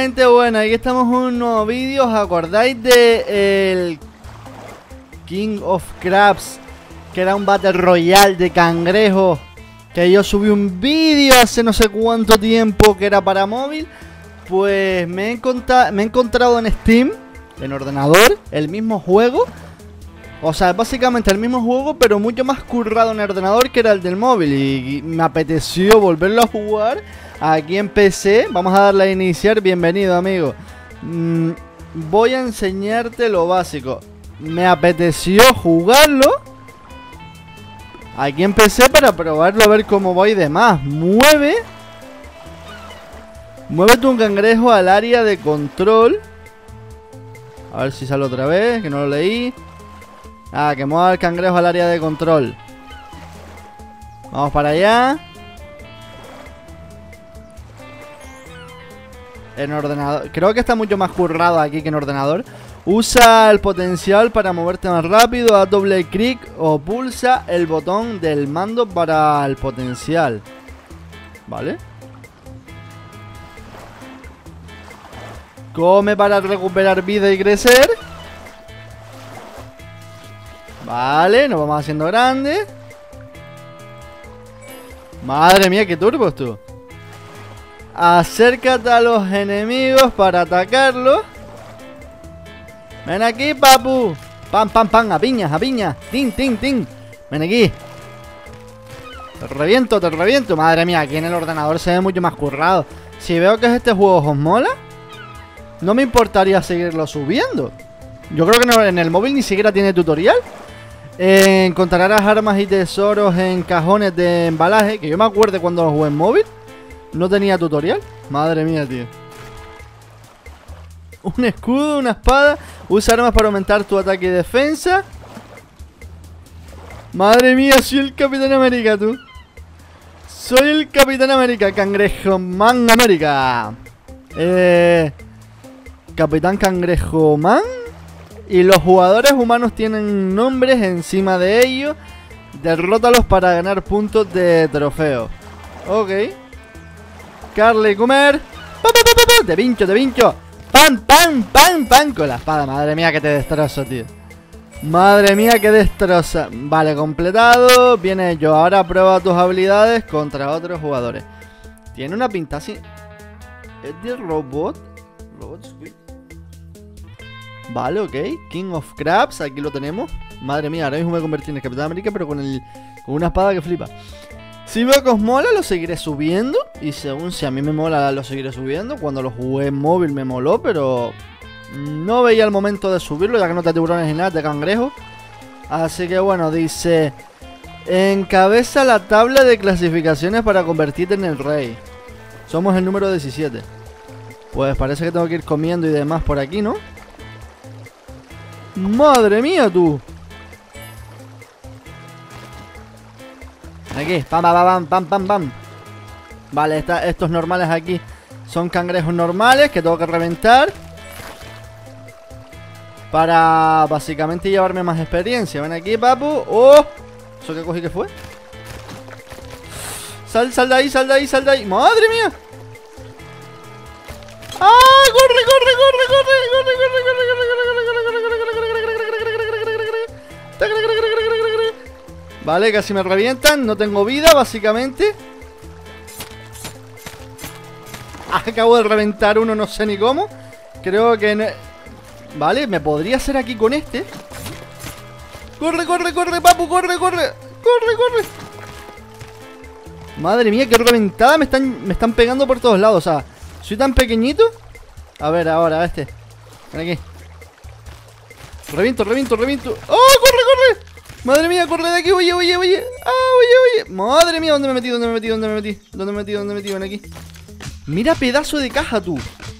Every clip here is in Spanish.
gente buena, aquí estamos en un nuevo vídeo. ¿Os acordáis de el King of Crabs? Que era un Battle Royale de cangrejos, que yo subí un vídeo hace no sé cuánto tiempo que era para móvil. Pues me he encontrado en Steam, en ordenador, el mismo juego. O sea, básicamente el mismo juego, pero mucho más currado en el ordenador que era el del móvil. Y me apeteció volverlo a jugar aquí en PC. Vamos a darle a iniciar. Bienvenido, amigo. Voy a enseñarte lo básico. Me apeteció jugarlo aquí en PC para probarlo, a ver cómo va y demás. Muévete un cangrejo al área de control. A ver si sale otra vez, que no lo leí. Que mueva el cangrejo al área de control. Vamos para allá. En ordenador, creo que está mucho más currado aquí que en ordenador. Usa el potencial para moverte más rápido. Haz doble clic o pulsa el botón del mando para el potencial. Vale. Come para recuperar vida y crecer. Vale, nos vamos haciendo grandes. Madre mía, qué turbos tú. Acércate a los enemigos para atacarlos. Ven aquí, papu. Pam, pam, pam, a piñas, a piñas. Tin, tin, tin. Ven aquí. Te reviento, te reviento. Madre mía, aquí en el ordenador se ve mucho más currado. Si veo que este juego os mola, no me importaría seguirlo subiendo. Yo creo que en el móvil ni siquiera tiene tutorial. Encontrarás armas y tesoros en cajones de embalaje. Que yo me acuerdo cuando lo jugué en móvil, no tenía tutorial. Madre mía, tío. Un escudo, una espada. Usa armas para aumentar tu ataque y defensa. Madre mía, soy el Capitán América, tú. Soy el Capitán América. Cangrejo Man América. Capitán Cangrejo Man. Y los jugadores humanos tienen nombres encima de ellos. Derrótalos para ganar puntos de trofeo. Ok. Carly, comer. Te pincho, te pincho. Pan, pan, pan, pan. Con la espada. Madre mía que te destrozo, tío. Madre mía que destroza. Vale, completado. Bien hecho. Ahora prueba tus habilidades contra otros jugadores. Tiene una pinta así. ¿Es de robot? Robot Squid. Vale, ok. King of Crabs, aquí lo tenemos. Madre mía, ahora mismo me convertí en el Capitán América, pero con una espada que flipa. Si veo que os mola, lo seguiré subiendo. Y según si a mí me mola, lo seguiré subiendo. Cuando lo jugué en móvil me moló, pero no veía el momento de subirlo, ya que no te tiburones ni nada, de cangrejo. Así que bueno, dice: encabeza la tabla de clasificaciones para convertirte en el rey. Somos el número 17. Pues parece que tengo que ir comiendo y demás por aquí, ¿no? Madre mía, tú. Aquí, pam, pam, pam, pam, pam, pam. Vale, estos normales aquí son cangrejos normales que tengo que reventar para básicamente llevarme más experiencia. Ven aquí, papu. ¡Oh! ¿Eso que cogí que fue? Sal de ahí, sal de ahí, sal de ahí. ¡Madre mía! ¡Ah! ¡Corre, corre, corre, corre! ¡Corre, corre, corre, corre, corre, corre, corre, corre, corre! Vale, casi me revientan. No tengo vida, básicamente. Acabo de reventar uno, no sé ni cómo. Creo que no... Vale, me podría hacer aquí con este. Corre, corre, corre, papu, corre, corre. Corre, corre. Madre mía, qué reventada. Me están pegando por todos lados. O sea, soy tan pequeñito. A ver, ahora, este. Ven aquí. Reviento, reviento, reviento. ¡Oh, corre, corre! Madre mía, corre de aquí, oye, oye, oye. Oye. Madre mía, ¿dónde me metí? ¿Dónde me metí? ¿Dónde me metí? ¿Dónde me metí? ¿Dónde me metí? Ven aquí. Mira pedazo de caja, tú.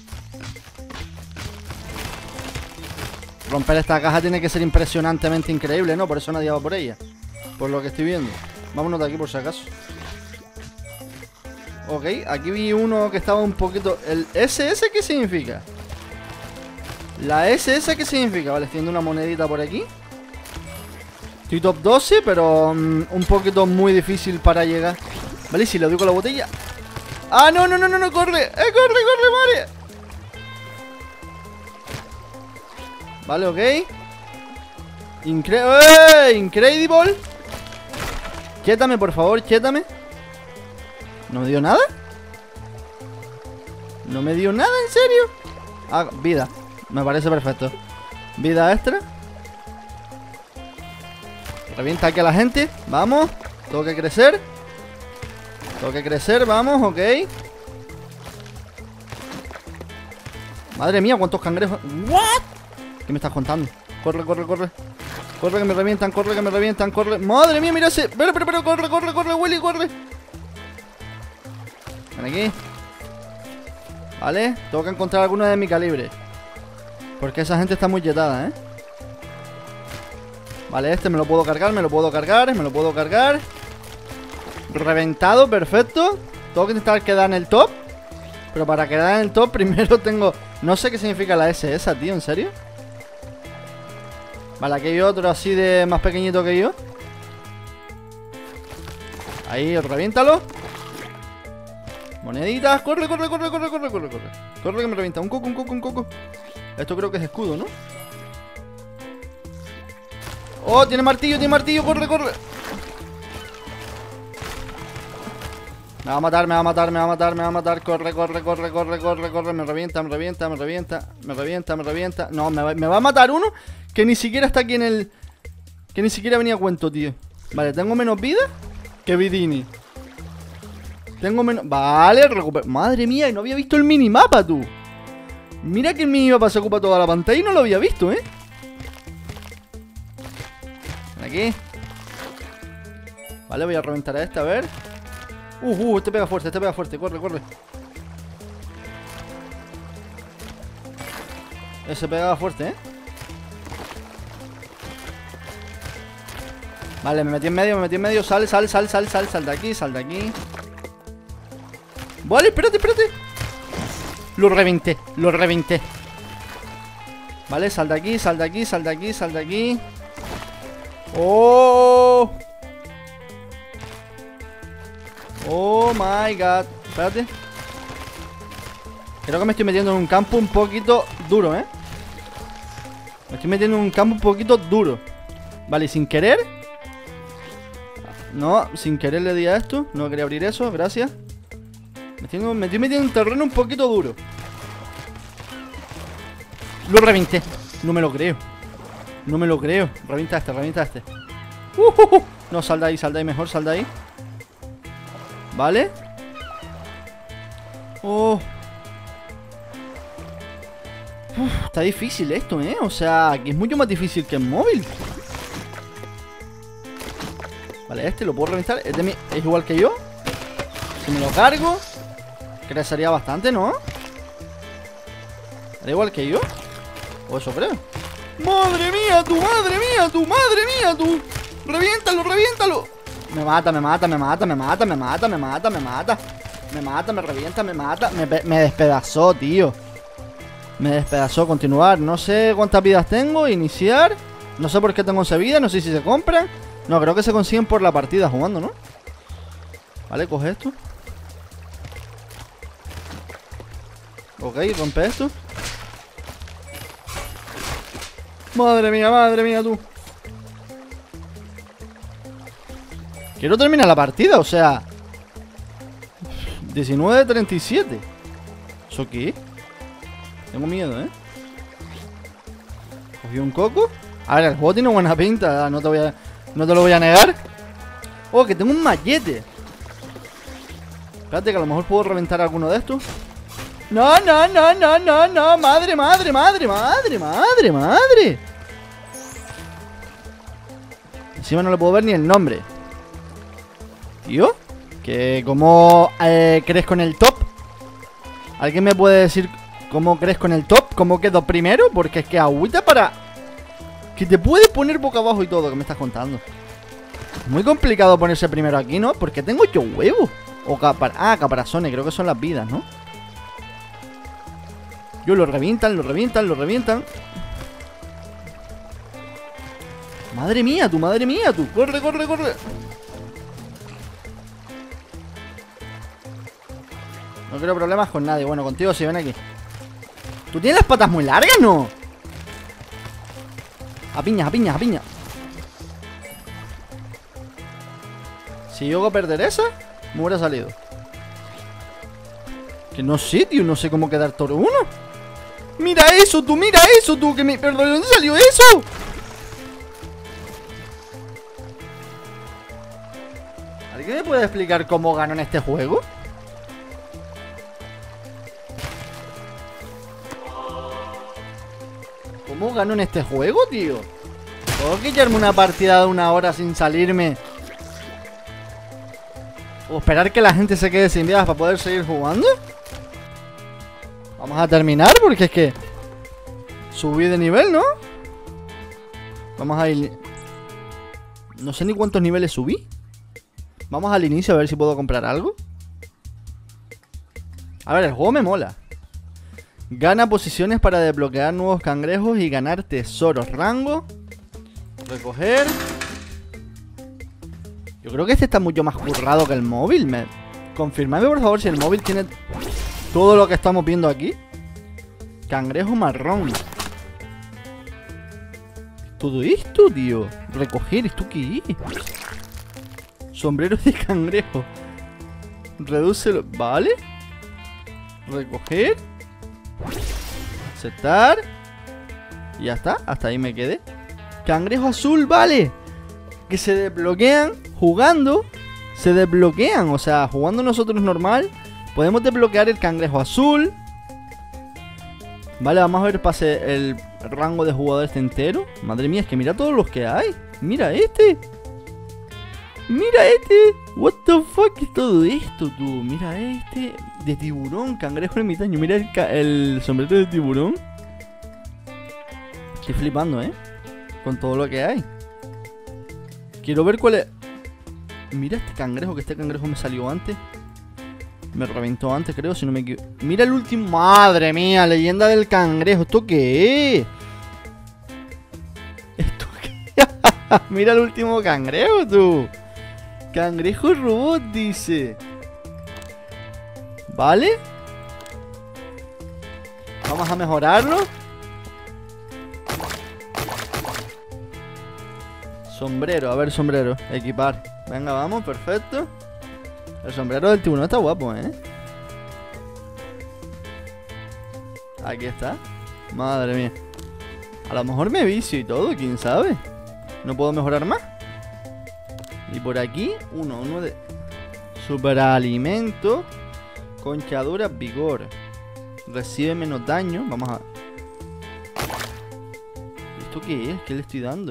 Romper esta caja tiene que ser impresionantemente increíble, ¿no? Por eso nadie va por ella. Por lo que estoy viendo. Vámonos de aquí por si acaso. Ok, aquí vi uno que estaba un poquito... ¿El SS qué significa? ¿La SS qué significa? Vale, estoy viendo una monedita por aquí. Estoy top 12, pero un poquito muy difícil para llegar. Vale, si le doy con la botella. ¡Ah, no, no, no, no, no! ¡Corre! ¡Corre, corre, madre! Vale, ok. Incredible. Quiétame, por favor, quiétame. ¿No me dio nada? ¿No me dio nada, en serio? Ah, vida. Me parece perfecto. Vida extra. Revienta aquí a la gente. Vamos. Tengo que crecer. Tengo que crecer, vamos, ok. Madre mía, cuántos cangrejos. ¿What? ¿Qué me estás contando? Corre, corre, corre. Corre que me revientan, corre que me revientan, corre. Madre mía, mira ese. Pero, corre, corre, corre, Willy, corre. Ven aquí. Vale, tengo que encontrar alguno de mi calibre. Porque esa gente está muy yetada, Vale, este me lo puedo cargar, me lo puedo cargar, me lo puedo cargar. Reventado, perfecto. Tengo que intentar quedar en el top. Pero para quedar en el top primero tengo... No sé qué significa la S esa, tío, ¿en serio? Vale, aquí hay otro así de más pequeñito que yo. Ahí, reviéntalo. Moneditas, corre, corre, corre, corre, corre, corre, corre. Corre que me revienta, un coco, un coco, un coco. Esto creo que es escudo, ¿no? Oh, tiene martillo, corre, corre. Me va a matar, me va a matar, me va a matar, me va a matar. Corre, corre, corre, corre, corre, corre. Me revienta, me revienta, me revienta. Me revienta, me revienta. No, me va a matar uno que ni siquiera está aquí en el... Que ni siquiera venía a cuento, tío. Vale, tengo menos vida que Vidini. Tengo menos... Vale, recupero. Madre mía, y no había visto el minimapa, tú. Mira que el minimapa se ocupa toda la pantalla y no lo había visto, Aquí. Vale, voy a reventar a este, a ver. Este pega fuerte, corre, corre. Ese pegaba fuerte, Vale, me metí en medio, sal de aquí, sal de aquí. Vale, espérate. Lo reventé. Vale, sal de aquí. Oh my god. Espérate. Creo que me estoy metiendo en un campo un poquito duro, Me estoy metiendo en un campo un poquito duro. Vale, sin querer. No, sin querer le di a esto. No quería abrir eso, gracias. Me estoy metiendo en un terreno un poquito duro. Lo reventé. No me lo creo. Revienta este. No, sal de ahí, mejor, sal de ahí. Vale. Está difícil esto, O sea, aquí es mucho más difícil que en móvil. Vale, este lo puedo reventar. Es igual que yo. Si me lo cargo, crecería bastante, ¿no? ¿Era igual que yo? O eso creo. ¡Madre mía, tú! ¡Reviéntalo! Me mata. Me revienta. Me despedazó, tío. Continuar. No sé cuántas vidas tengo. Iniciar. No sé por qué tengo 11 vidas. No sé si se compran. No, creo que se consiguen por la partida jugando, ¿no? Vale, coge esto. Ok, rompe esto. Madre mía, tú. Quiero terminar la partida, o sea 19-37. ¿Eso qué? Tengo miedo, Cogí un coco. A ver, el juego tiene buena pinta. No te lo voy a negar. Oh, que tengo un mallete. Espérate que a lo mejor puedo reventar alguno de estos. No. Madre. Encima no le puedo ver ni el nombre. Tío, que cómo crezco en el top. ¿Alguien me puede decir cómo crezco en el top? ¿Cómo quedo primero? Porque es que agüita para... Que te puedes poner boca abajo y todo, que me estás contando. Muy complicado ponerse primero aquí, ¿no? Porque tengo yo huevos. O caparazones, creo que son las vidas, ¿no? Yo lo revientan. Madre mía, tú. Corre. No quiero problemas con nadie. Bueno, contigo sí, ven aquí. ¿Tú tienes las patas muy largas, no? A piña, a piña, a piña. Si llego a perder esa, me hubiera salido. Que no sé, tío, no sé cómo quedar toro uno. Mira eso, tú, que me... ¿Pero de dónde salió eso? ¿Alguien me puede explicar cómo gano en este juego? ¿Cómo gano en este juego, tío? ¿Puedo quitarme una partida de 1 hora sin salirme? ¿O esperar que la gente se quede sin vidas para poder seguir jugando? Vamos a terminar porque es que subí de nivel, ¿no? Vamos a ir... No sé ni cuántos niveles subí. Vamos al inicio a ver si puedo comprar algo. A ver, el juego me mola. Gana posiciones para desbloquear nuevos cangrejos y ganar tesoros. Rango. Recoger. Yo creo que este está mucho más currado que el móvil. Confirmadme por favor si el móvil tiene todo lo que estamos viendo aquí. Cangrejo marrón. Todo esto, tío. Recoger, ¿esto qué es? Sombrero de cangrejo. Redúcelo. ¿Vale? Recoger. Aceptar. Y ya está, hasta ahí me quedé. Cangrejo azul, vale. Que se desbloquean jugando. Se desbloquean, o sea, jugando nosotros normal podemos desbloquear el cangrejo azul. Vale, vamos a ver pase el rango de jugadores entero. Madre mía, es que mira todos los que hay. Mira este. Mira este. What the fuck es todo esto, tú. Mira este. De tiburón, cangrejo ermitaño. Mira el sombrero de tiburón. Estoy flipando, con todo lo que hay. Quiero ver cuál es. Mira este cangrejo, que este cangrejo me salió antes. Me reventó antes, creo, si no me equivoco. Mira el último. Madre mía, leyenda del cangrejo. ¿Esto qué es? ¿Esto qué? Mira el último cangrejo, tú. Cangrejo robot, dice. ¿Vale? Vamos a mejorarlo. Sombrero, a ver, sombrero. Equipar. Venga, vamos, perfecto. El sombrero del tiburón está guapo, Aquí está. Madre mía. A lo mejor me vicio y todo, quién sabe. ¿No puedo mejorar más? Y por aquí, uno de... Superalimento. Conchadura, vigor. Recibe menos daño. Vamos a... ¿Esto qué es? ¿Qué le estoy dando?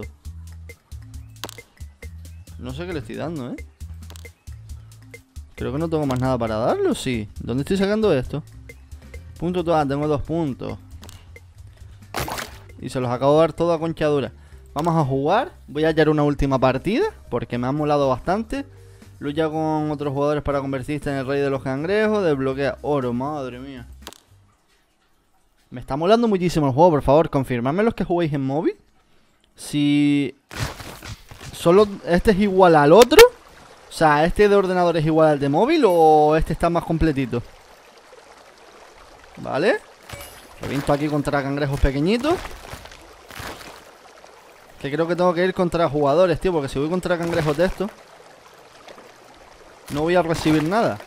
No sé qué le estoy dando, Creo que no tengo más nada para darlo, sí. ¿Dónde estoy sacando esto? Punto total, tengo 2 puntos. Y se los acabo de dar todo a conchadura. Vamos a jugar. Voy a hallar una última partida, porque me ha molado bastante. Lucha con otros jugadores para convertirse en el rey de los cangrejos. Desbloquea oro, madre mía. Me está molando muchísimo el juego, por favor. Confirmadme los que juguéis en móvil. Si... solo este es igual al otro. O sea, ¿este de ordenador es igual al de móvil o este está más completito? Vale. Reviento aquí contra cangrejos pequeñitos. Que creo que tengo que ir contra jugadores, tío. Porque si voy contra cangrejos de estos, no voy a recibir nada.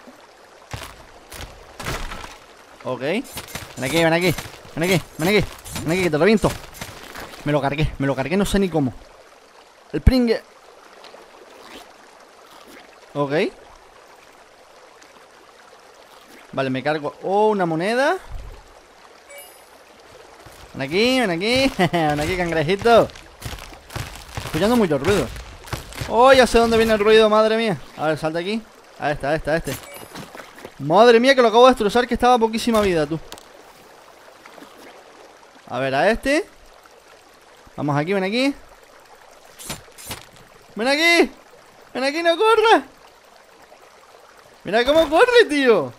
Ok. Ven aquí, ven aquí. Ven aquí, ven aquí. Ven aquí, que te reviento. Me lo cargué, no sé ni cómo. El pringue. Ok. Vale, me cargo. Oh, una moneda. Ven aquí, ven aquí. Ven aquí, cangrejito. Estoy escuchando mucho ruido. Oh, ya sé dónde viene el ruido, madre mía. A ver, salta aquí. A este. Madre mía, que lo acabo de destrozar, que estaba a poquísima vida, tú. A ver, a este. Vamos aquí, ven aquí. ¡Ven aquí! ¡Ven aquí, no corras! ¡Mira cómo corre, tío!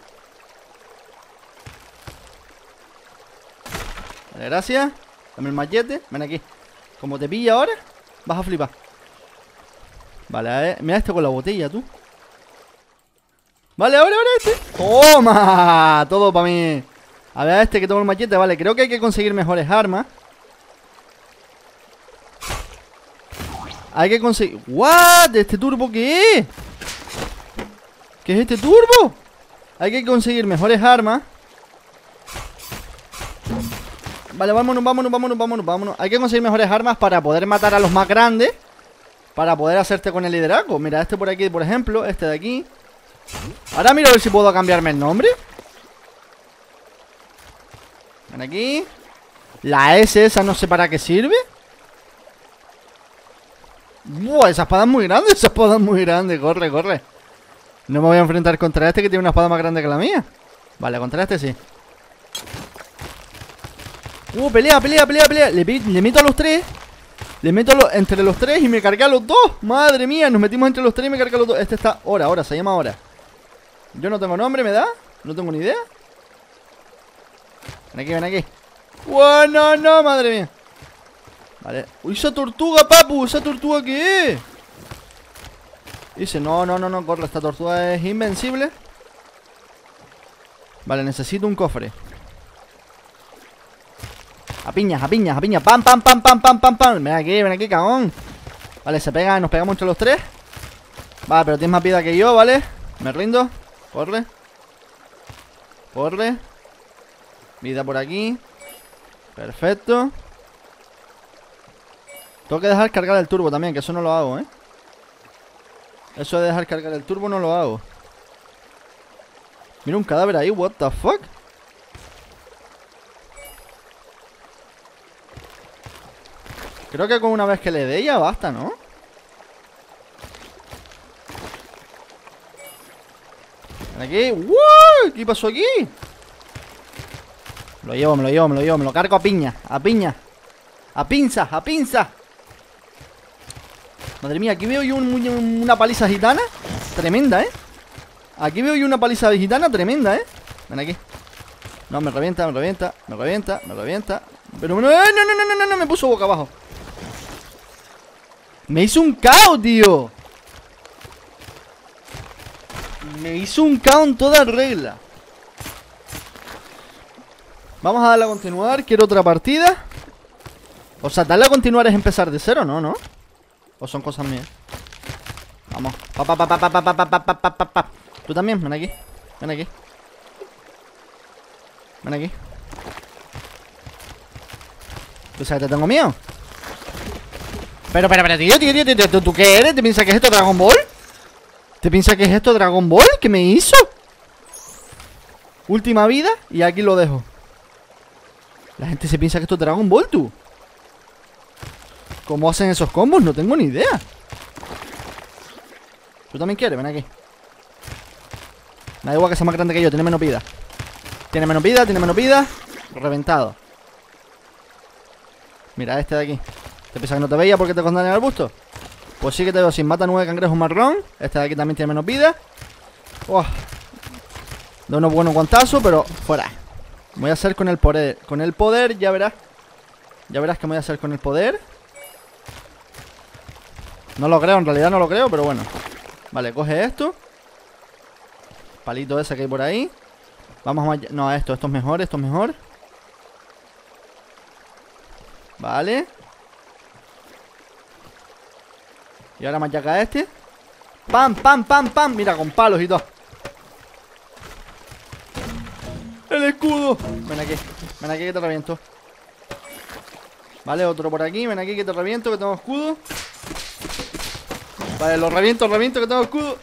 Vale, gracias. Dame el machete. Ven aquí. Como te pilla ahora, vas a flipar. Vale, a ver. Mira este con la botella, tú. Vale, ahora este. ¡Toma! Todo para mí. A ver, a este que tengo el machete. Vale, creo que hay que conseguir mejores armas. Hay que conseguir... ¿What? ¿Este turbo qué es? ¿Qué es este turbo? Hay que conseguir mejores armas. Vale, vámonos. Hay que conseguir mejores armas para poder matar a los más grandes. Para poder hacerte con el liderazgo. Mira, este por aquí, por ejemplo. Este de aquí. Ahora miro a ver si puedo cambiarme el nombre. Ven aquí. La S esa no sé para qué sirve. Buah, esa espada es muy grande. Esa espada es muy grande. Corre, corre. No me voy a enfrentar contra este que tiene una espada más grande que la mía. Vale, contra este sí. Pelea. Le meto a los tres. Le meto entre los tres y me cargué a los dos. Madre mía, nos metimos entre los tres y me cargué a los dos. Este está Hora, se llama Hora. Yo no tengo nombre, ¿me da? No tengo ni idea. Ven aquí. No, madre mía. Vale. Uy, esa tortuga, papu. ¿Esa tortuga qué es? Dice, no, corre. Esta tortuga es invencible. Vale, necesito un cofre. A piñas. Pam. Ven aquí, cagón. Vale, nos pegamos entre los tres. Vale, pero tienes más vida que yo, ¿vale? Me rindo. Corre. Vida por aquí. Perfecto. Tengo que dejar cargar el turbo también, que eso no lo hago, ¿eh? Eso de dejar cargar el turbo no lo hago. Mira un cadáver ahí, what the fuck. Creo que con una vez que le dé ya basta, ¿no? Ven aquí. ¡Wow! ¿Qué pasó aquí? Me lo cargo a piña. A pinza. Madre mía, aquí veo yo una paliza gitana tremenda, ¿eh? Aquí veo yo una paliza gitana tremenda, ¿eh? Ven aquí. No, me revienta. Pero no, me puso boca abajo. Me hizo un caos, tío. Me hizo un caos en toda regla. Vamos a darle a continuar. Quiero otra partida. O sea, darle a continuar es empezar de cero, ¿no? ¿O son cosas mías? Vamos. Tú también, ven aquí. ¿Tú sabes que te tengo miedo? Pero, tío, ¿tú qué eres? ¿Te piensas que es esto Dragon Ball? ¿Qué me hizo? Última vida y aquí lo dejo. La gente se piensa que esto es Dragon Ball, tú. ¿Cómo hacen esos combos? No tengo ni idea. ¿Tú también quieres? Ven aquí. Me da igual que sea más grande que yo, tiene menos vida. Tiene menos vida. Reventado. Mira este de aquí. ¿Te piensas que no te veía porque te condené al busto? Pues sí que te veo así. Mata 9 cangrejos marrón. Este de aquí también tiene menos vida. Da unos buenos guantazos, pero fuera. Voy a hacer con el poder. Con el poder, ya verás. Ya verás que voy a hacer con el poder. No lo creo, en realidad no lo creo, pero bueno. Vale, coge esto. Palito ese que hay por ahí. Vamos a... No, esto es mejor, Vale. Y ahora machaca este. ¡Pam! Mira, con palos y todo. ¡El escudo! Ven aquí que te reviento. Vale, otro por aquí. Ven aquí que te reviento, que tengo escudo. Vale, lo reviento, que tengo escudo.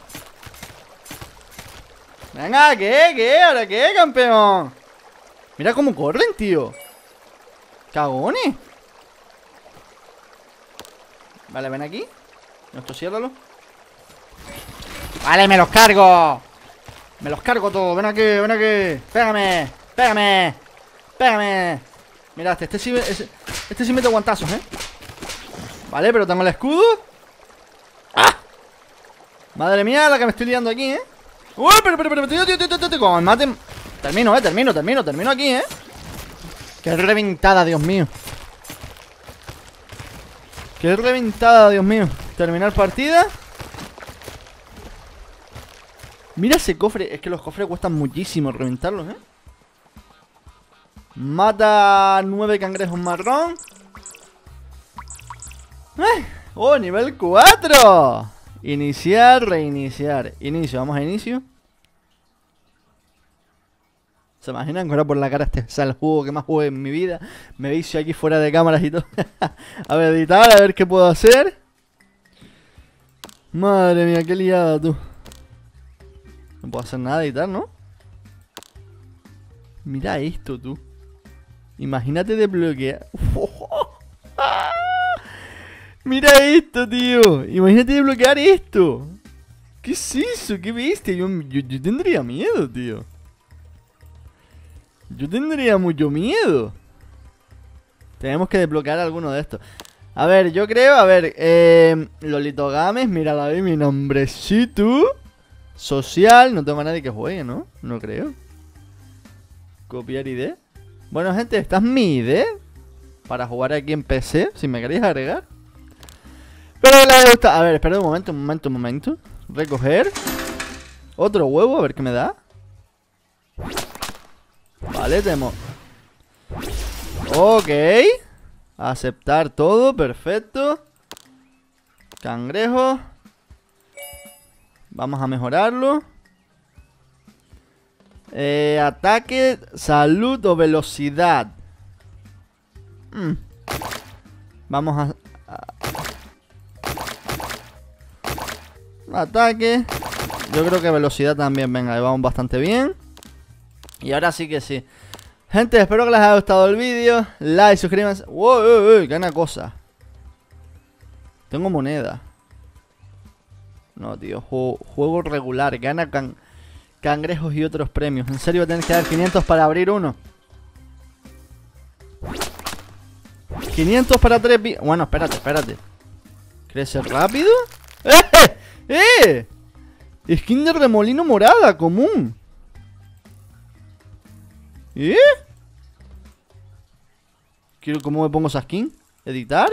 Venga, ¿qué? ¿Ahora qué, campeón? Mira cómo corren, tío. Cagones. Vale, ven aquí. Esto ciérralo. Vale, me los cargo. Me los cargo todos. Ven aquí. Pégame. Mira, este sí mete guantazos, ¿eh? Vale, pero tengo el escudo. ¡Ah! Madre mía, la que me estoy liando aquí, ¿eh? ¡Uy, pero, tío! Como me maten... Termino aquí, ¿eh? ¡Qué reventada, Dios mío! Terminar partida. Mira ese cofre. Es que los cofres cuestan muchísimo reventarlos, ¿eh? Mata 9 cangrejos marrón. ¡Oh, nivel 4! Iniciar, reiniciar. Inicio, vamos a inicio. ¿Se imaginan que ahora por la cara este sale el juego que más jugué en mi vida? Me vicio aquí fuera de cámaras y todo. A ver, editar, a ver qué puedo hacer. Madre mía, qué liada tú. No puedo hacer nada, editar, ¿no? Mira esto, tú. Imagínate desbloquear. Mira esto, tío. Imagínate desbloquear esto. ¿Qué es eso? ¿Qué viste? Yo tendría miedo, tío. Yo tendría mucho miedo. Tenemos que desbloquear alguno de estos. A ver, yo creo, a ver, Lolito Games, mírala ahí, mi nombrecito. Social, no tengo a nadie que juegue, ¿no? No creo. Copiar ID. Bueno, gente, esta es mi ID para jugar aquí en PC, si me queréis agregar. Pero le gusta. A ver, espera un momento. Recoger. Otro huevo, a ver qué me da. Vale, tenemos. Ok. Aceptar todo, perfecto. Cangrejo. Vamos a mejorarlo. Ataque, salud o velocidad. Vamos a... Ataque. Yo creo que velocidad también. Venga, ahí vamos bastante bien. Y ahora sí que sí. Gente, espero que les haya gustado el vídeo. Like, suscríbanse. ¡Wow! Gana cosa. Tengo moneda. No, tío. Juego regular. Gana cangrejos y otros premios. En serio, tenés que dar 500 para abrir uno. 500 para 3. Bueno, espérate. ¿Crece rápido? Skin de remolino morada, común. ¿Cómo me pongo esa skin? ¿Editar?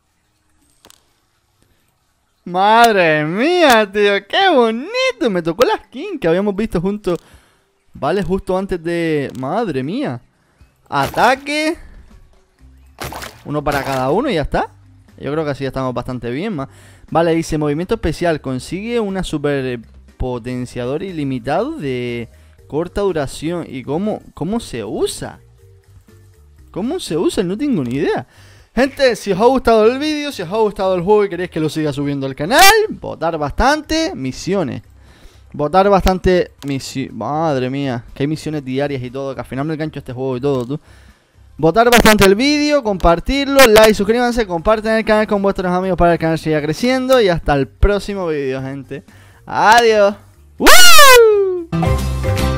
Madre mía, tío, qué bonito. Me tocó la skin que habíamos visto juntos. Vale, justo antes de... Madre mía. Ataque. Uno para cada uno y ya está. Yo creo que así estamos bastante bien, más. Vale, dice movimiento especial. Consigue una super potenciador ilimitado de corta duración. ¿Y cómo se usa? ¿Cómo se usa? No tengo ni idea. Gente, si os ha gustado el vídeo, si os ha gustado el juego y queréis que lo siga subiendo al canal, votar bastante, misiones. Votar bastante misiones. Madre mía, que hay misiones diarias y todo, que al final me engancho este juego y todo, tú. Votar bastante el vídeo, compartirlo, like, suscríbanse, compartan el canal con vuestros amigos para que el canal siga creciendo. Y hasta el próximo vídeo, gente. Adiós. ¡Woo!